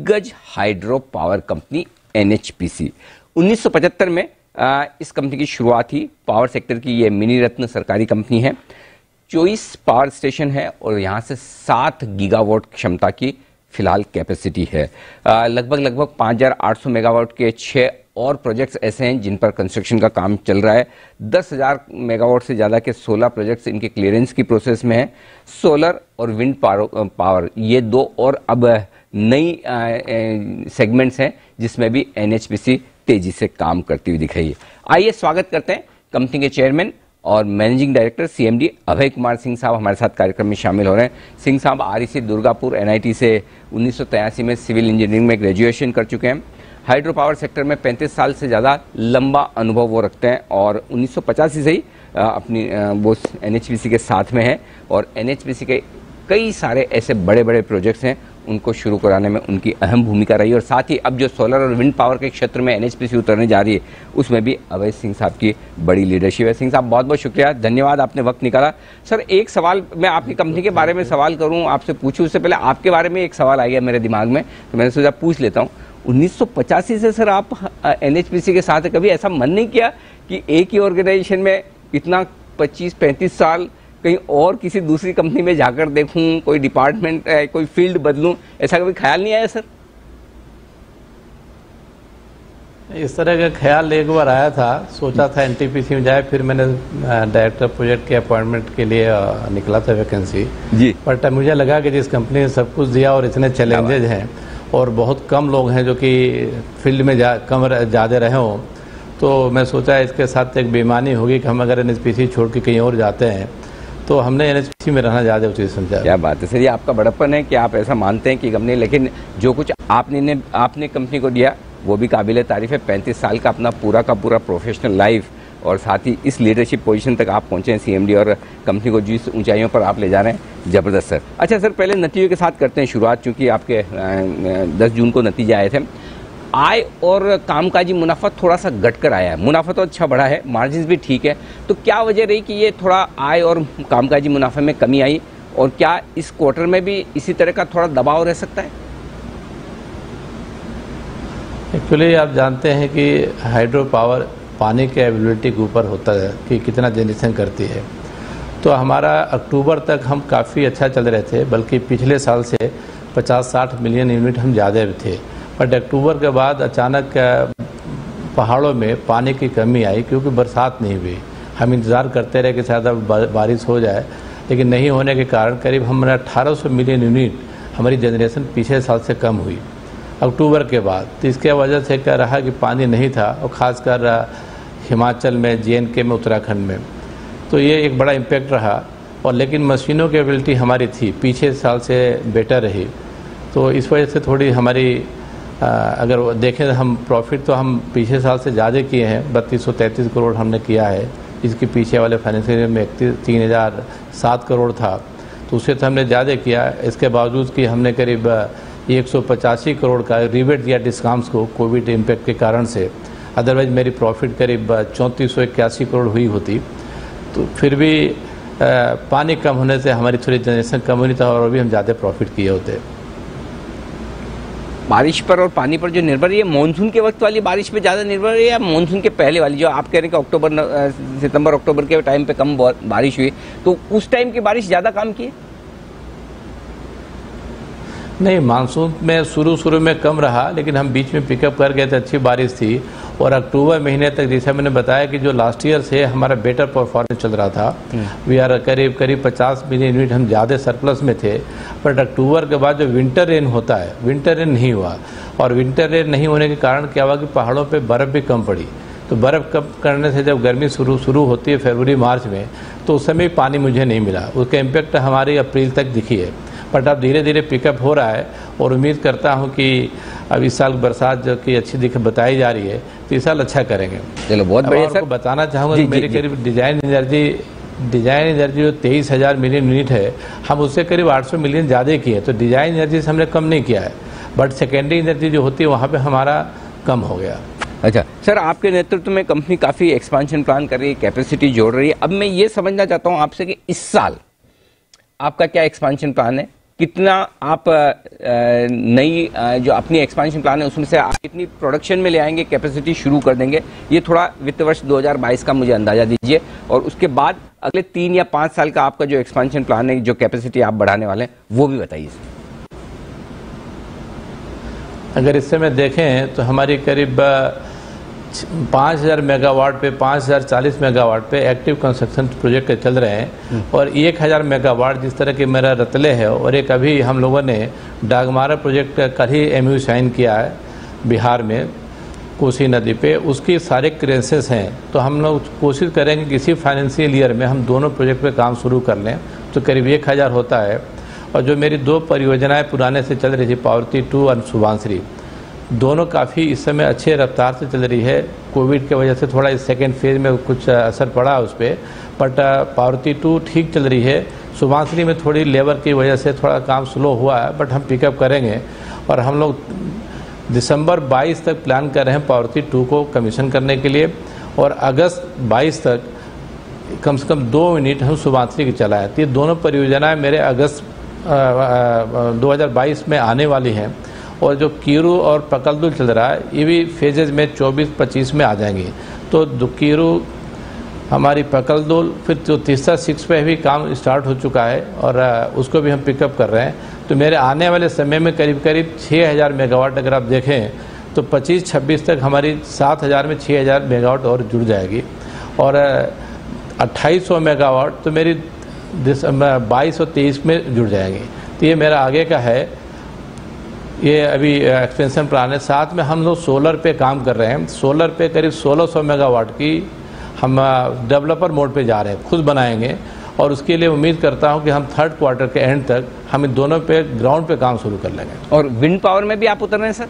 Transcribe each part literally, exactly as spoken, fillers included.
दिग्गज hydro power company N H P C. उन्नीस सौ पचहत्तर में आ, इस कंपनी की शुरुआत हुई। पावर सेक्टर की ये मिनी रत्न सरकारी कंपनी है। चौबीस पावर स्टेशन है और यहाँ से सात गीगावाट क्षमता की फिलहाल कैपेसिटी है। लगभग लगभग पाँच हज़ार आठ सौ मेगावाट के छः और प्रोजेक्ट्स ऐसे हैं जिन पर कंस्ट्रक्शन का काम चल रहा है। दस हज़ार मेगावाट से ज़्यादा के सोलह प्रोजेक्ट्स इनके क्लियरेंस की प्रोसेस में हैं। सोलर और विंड पावर ये दो और अब नई सेगमेंट्स हैं जिसमें भी एन एच पी सी तेजी से काम करती हुई दिख रही है। आइए स्वागत करते हैं कंपनी के चेयरमैन और managing director C M D Abhay Kumar Singh साहब हमारे साथ कार्यक्रम में शामिल हो रहे हैं। सिंह साहब R E C Durgapur N I T से उन्नीस सौ तिरासी में सिविल इंजीनियरिंग में ग्रेजुएशन कर चुके हैं। हाइड्रो पावर सेक्टर में पैंतीस साल से ज़्यादा लंबा अनुभव वो रखते हैं और उन्नीस सौ पचासी से ही अपनी वो एन एच पी सी के साथ में है और एन एच पी सी के कई सारे ऐसे बड़े बड़े प्रोजेक्ट्स हैं उनको शुरू कराने में उनकी अहम भूमिका रही और साथ ही अब जो सोलर और विंड पावर के क्षेत्र में एन एच पी सी उतरने जा रही है उसमें भी अभय सिंह साहब की बड़ी लीडरशिप है। सिंह साहब बहुत बहुत शुक्रिया, धन्यवाद, आपने वक्त निकाला। सर एक सवाल मैं आपकी कंपनी के बारे में सवाल करूं, आपसे पूछूं उससे पहले आपके बारे में एक सवाल आ गया मेरे दिमाग में तो मैंने सोचा पूछ लेता हूँ। उन्नीस सौ पचासी से सर आप एन एच पी सी के साथ कभी ऐसा मन नहीं किया कि एक ही ऑर्गेनाइजेशन में इतना पच्चीस पैंतीस साल कहीं और किसी दूसरी कंपनी में जाकर देखूं, कोई डिपार्टमेंट कोई फील्ड बदलूं, ऐसा कभी ख्याल नहीं आया सर? इस तरह का ख्याल एक बार आया था, सोचा था एन टी पी सी में जाए, फिर मैंने डायरेक्टर प्रोजेक्ट के अपॉइंटमेंट के लिए निकला था वैकेंसी जी। बट मुझे लगा कि जिस कंपनी ने सब कुछ दिया और इतने चैलेंजेज हैं और बहुत कम लोग हैं जो कि फील्ड में जा कम ज़्यादा रहे हों, तो मैं सोचा इसके साथ एक बेईमानी होगी कि हम अगर एन एच पी सी छोड़ के कहीं और जाते हैं तो हमने एन एच पी सी में रहना ज़्यादा उचित समझा। क्या बात है सर, ये आपका बड़प्पन है कि आप ऐसा मानते हैं कि कंपनी, लेकिन जो कुछ आपने ने आपने कंपनी को दिया वो भी काबिल तारीफ है। पैंतीस साल का अपना पूरा का पूरा प्रोफेशनल लाइफ और साथ ही इस लीडरशिप पोजीशन तक आप पहुंचे हैं सी एम डी और कंपनी को जिस ऊंचाइयों पर आप ले जा रहे हैं, ज़बरदस्त सर। अच्छा सर, पहले नतीजों के साथ करते हैं शुरुआत, चूँकि आपके दस जून को नतीजे आए थे। आय और कामकाजी मुनाफा थोड़ा सा घटकर आया है, मुनाफा तो अच्छा बढ़ा है, मार्जिन भी ठीक है, तो क्या वजह रही कि ये थोड़ा आय और कामकाजी मुनाफे में कमी आई और क्या इस क्वार्टर में भी इसी तरह का थोड़ा दबाव रह सकता है? एक्चुअली आप जानते हैं कि हाइड्रो पावर पानी के अवेलेबिलिटी के ऊपर होता है कि कितना जनरेशन करती है। तो हमारा अक्टूबर तक हम काफ़ी अच्छा चल रहे थे, बल्कि पिछले साल से पचास साठ मिलियन यूनिट हम ज़्यादा थे। बट अक्टूबर के बाद अचानक पहाड़ों में पानी की कमी आई क्योंकि बरसात नहीं हुई। हम इंतज़ार करते रहे कि शायद अब बारिश हो जाए, लेकिन नहीं होने के कारण करीब हमारा अठारह सौ मिलियन यूनिट हमारी जनरेशन पिछले साल से कम हुई अक्टूबर के बाद। तो इसके वजह से क्या रहा कि पानी नहीं था और ख़ासकर हिमाचल में, जे एंड के में, उत्तराखंड में, तो ये एक बड़ा इम्पैक्ट रहा। और लेकिन मशीनों की एबिलिटी हमारी थी, पिछले साल से बेटर रही, तो इस वजह से थोड़ी हमारी आ, अगर देखें तो हम प्रॉफिट तो हम पिछले साल से ज़्यादा किए हैं, बत्तीस सौ तैंतीस करोड़ हमने किया है। इसके पीछे वाले फाइनेंशियल ईयर में तीन हज़ार सात करोड़ था, तो उससे तो हमने ज़्यादा किया। इसके बावजूद कि हमने करीब एक सौ पचासी करोड़ का रिबेट दिया डिस्काउंट्स को कोविड इम्पैक्ट के कारण से, अदरवाइज मेरी प्रॉफिट करीब चौंतीस सौ इक्यासी करोड़ हुई होती। तो फिर भी आ, पानी कम होने से हमारी थोड़ी जनरेशन कम होनी था और भी हम ज़्यादा प्रॉफिट किए होते। बारिश पर और पानी पर जो निर्भर है, ये मानसून के वक्त वाली बारिश पे ज़्यादा निर्भर है या मानसून के पहले वाली, जो आप कह रहे हैं कि अक्टूबर सितंबर अक्टूबर के टाइम पे कम बारिश हुई, तो उस टाइम की बारिश ज़्यादा काम की? नहीं, मानसून में शुरू शुरू में कम रहा, लेकिन हम बीच में पिकअप कर गए थे, अच्छी बारिश थी। और अक्टूबर महीने तक जैसे मैंने बताया कि जो लास्ट ईयर से हमारा बेटर परफॉर्मेंस चल रहा था, वी आर करीब करीब पचास मिलियन यूनिट हम ज़्यादा सरप्लस में थे। बट अक्टूबर के बाद जो विंटर रेन होता है, विंटर रेन नहीं हुआ, और विंटर रेन नहीं होने के कारण क्या हुआ कि पहाड़ों पर बर्फ़ भी कम पड़ी। तो बर्फ़ कम करने से जब गर्मी शुरू शुरू होती है फरवरी मार्च में, तो उस समय पानी मुझे नहीं मिला। उसका इम्पेक्ट हमारी अप्रैल तक दिखी है, बट अब धीरे धीरे पिकअप हो रहा है और उम्मीद करता हूं कि अब इस साल बरसात जो कि अच्छी दिख बताई जा रही है, तो इस साल अच्छा करेंगे। चलो बहुत बढ़िया सर। बताना चाहूँगा कि मेरी करीब डिजाइन एनर्जी डिजाइन एनर्जी जो तेईस हज़ार मिलियन यूनिट है, हम उससे करीब आठ सौ मिलियन ज़्यादा किए, तो डिजाइन एनर्जी से हमने कम नहीं किया है, बट सेकेंडरी एनर्जी जो होती है वहाँ पर हमारा कम हो गया। अच्छा सर, आपके नेतृत्व में कंपनी काफ़ी एक्सपांशन प्लान कर रही है, कैपेसिटी जोड़ रही है। अब मैं ये समझना चाहता हूँ आपसे कि इस साल आपका क्या एक्सपांशन प्लान है, कितना आप नई जो अपनी एक्सपेंशन प्लान है उसमें से आप कितनी प्रोडक्शन में ले आएंगे, कैपेसिटी शुरू कर देंगे, ये थोड़ा वित्त वर्ष दो हज़ार बाईस का मुझे अंदाजा दीजिए। और उसके बाद अगले तीन या पाँच साल का आपका जो एक्सपेंशन प्लान है, जो कैपेसिटी आप बढ़ाने वाले हैं, वो भी बताइए। अगर इस समय देखें तो हमारी करीब पाँच हज़ार मेगावाट पे पाँच हज़ार चालीस मेगावाट पे एक्टिव कंस्ट्रक्शन प्रोजेक्ट चल रहे हैं और एक हज़ार मेगावाट जिस तरह के मेरा रतले है, और एक अभी हम लोगों ने डागमारा प्रोजेक्ट कल ही एमयू साइन किया है बिहार में कोसी नदी पे, उसकी सारे क्लियरेंसेस हैं। तो हम लोग कोशिश करेंगे कि इसी फाइनेंशियल ईयर में हम दोनों प्रोजेक्ट पे काम शुरू कर लें, तो करीब एक हज़ार होता है। और जो मेरी दो परियोजनाएं पुराने से चल रही थी, पावर्ती टू और सुबांसरी, दोनों काफ़ी इस समय अच्छे रफ्तार से चल रही है। कोविड के वजह से थोड़ा इस सेकेंड फेज में कुछ असर पड़ा उस पर, बट पावर्ती टू ठीक चल रही है। सुबांसरी में थोड़ी लेबर की वजह से थोड़ा काम स्लो हुआ है, बट हम पिकअप करेंगे। और हम लोग दिसंबर बाईस तक प्लान कर रहे हैं पावर्ती टू को कमीशन करने के लिए, और अगस्त बाईस तक कम से कम दो यूनिट हम सुबांसरी की चलाएँ। तो ये दोनों परियोजनाएँ मेरे अगस्त दो हज़ार बाईस में आने वाली हैं। और जो कीरू और पकलदुल चल रहा है, ये भी फेजेज में चौबीस पच्चीस में आ जाएंगी। तो दो कीरू हमारी पकलदुल, फिर जो तीसरा सिक्स पे भी काम स्टार्ट हो चुका है और उसको भी हम पिकअप कर रहे हैं। तो मेरे आने वाले समय में करीब करीब छः हज़ार मेगावाट अगर आप देखें तो पच्चीस छब्बीस तक हमारी सात हज़ार में छः हज़ार मेगावाट और जुड़ जाएगी। और अट्ठाईस सौ मेगावाट तो मेरी बाईस और तेईस में जुड़ जाएंगी। तो ये मेरा आगे का है, ये अभी एक्सपेंशन प्लान है। साथ में हम लोग सोलर पे काम कर रहे हैं। सोलर पे करीब सोलह सौ मेगावाट की हम डेवलपर मोड पे जा रहे हैं, खुद बनाएंगे। और उसके लिए उम्मीद करता हूं कि हम थर्ड क्वार्टर के एंड तक हम इन दोनों पे ग्राउंड पे काम शुरू कर लेंगे। और विंड पावर में भी आप उतर रहे हैं सर?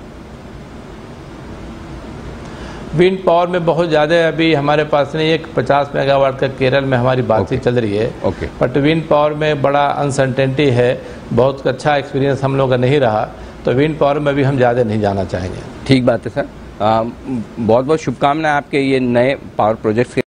विंड पावर में बहुत ज़्यादा अभी हमारे पास नहीं, एक पचास मेगावाट का केरल में हमारी बातचीत okay. चल रही है। okay. बट विंड पावर में बड़ा अनसर्टेनिटी है, बहुत अच्छा एक्सपीरियंस हम लोग का नहीं रहा, तो विंड पावर में भी हम ज़्यादा नहीं जाना चाहेंगे। ठीक बात है सर। बहुत बहुत शुभकामनाएं आपके ये नए पावर प्रोजेक्ट्स के